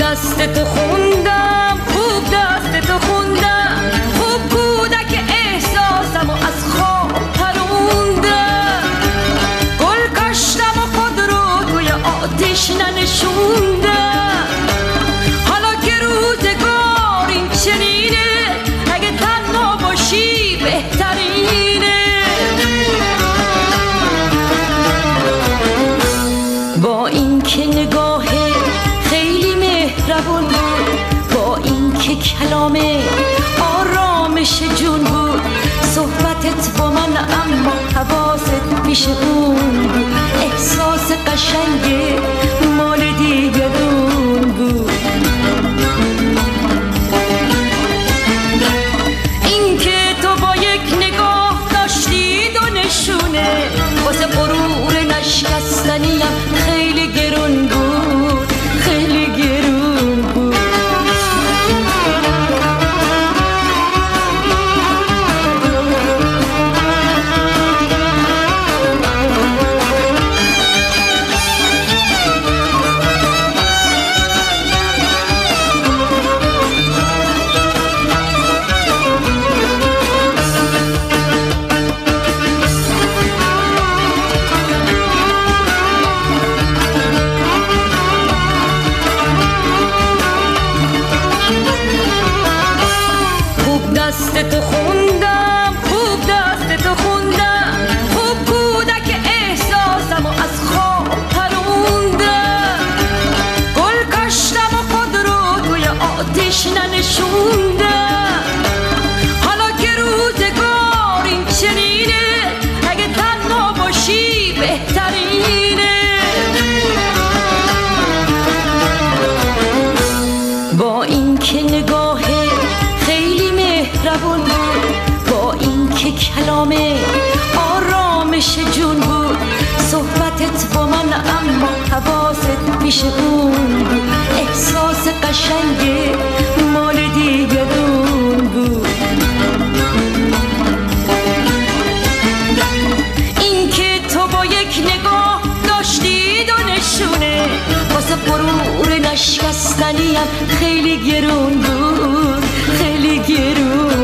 دستتو خوندم، خوب دستتو خوندم، خوب کودک احساسم و از خواب پروندم. گل کاشتم و خود رو توی آتش ننشوندم. حالا که روزگار این چنینه، اگه تنها باشی بهترینه. با این که نگاه خیلی مهربون بود، با این که کلام آرامش جون بود، صحبتت با من اما حواست پیش اون بود. احساس قشنگ مال دیگرون بود. این که تو با یک نگاه داشتی دو نشونه، واسه غرور نشکستنیم خیلی گرون بود، خیلی گرون بود. دستتو خوندم، خوب دستتو خوندم، خوب کودک احساسم و از خواب پروندم. گل کاشتم و خود رو توی آتش ننشوندم. حالا که روزگار این چنینه، اگه تنها باشی بهترینه. با این که نگاه مهربون بود، با این که کلام آرامش جون بود، صحبتت با من اما حواست پیش اون بود. احساس قشنگ مال دیگرون بود. این که تو با یک نگاه داشتی دو نشونه، واسه غرور نشکستنیم خیلی گرون بود، خیلی گرون.